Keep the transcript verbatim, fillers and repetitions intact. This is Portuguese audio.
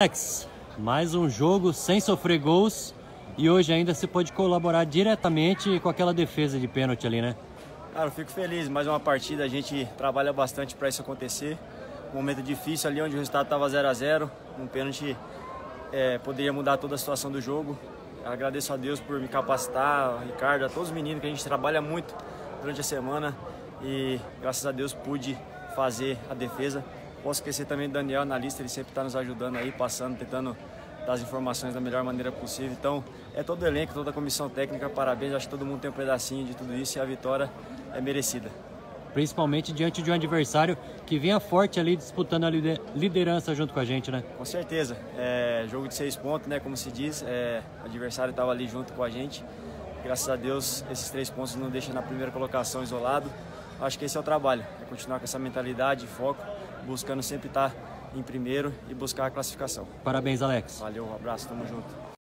Alex, mais um jogo sem sofrer gols e hoje ainda se pode colaborar diretamente com aquela defesa de pênalti ali, né? Cara, eu fico feliz, mais uma partida, a gente trabalha bastante para isso acontecer. Um momento difícil ali onde o resultado estava zero a zero, um pênalti é, poderia mudar toda a situação do jogo. Eu agradeço a Deus por me capacitar, ao Ricardo, a todos os meninos que a gente trabalha muito durante a semana e graças a Deus pude fazer a defesa. Posso esquecer também do Daniel, analista, ele sempre está nos ajudando aí, passando, tentando dar as informações da melhor maneira possível. Então, é todo o elenco, toda a comissão técnica, parabéns. Acho que todo mundo tem um pedacinho de tudo isso e a vitória é merecida. Principalmente diante de um adversário que vinha forte ali disputando a liderança junto com a gente, né? Com certeza. É jogo de seis pontos, né? Como se diz, é, o adversário estava ali junto com a gente. Graças a Deus, esses três pontos não deixam na primeira colocação isolado. Acho que esse é o trabalho, é continuar com essa mentalidade, foco, buscando sempre estar em primeiro e buscar a classificação. Parabéns, Alex. Valeu, um abraço, tamo junto.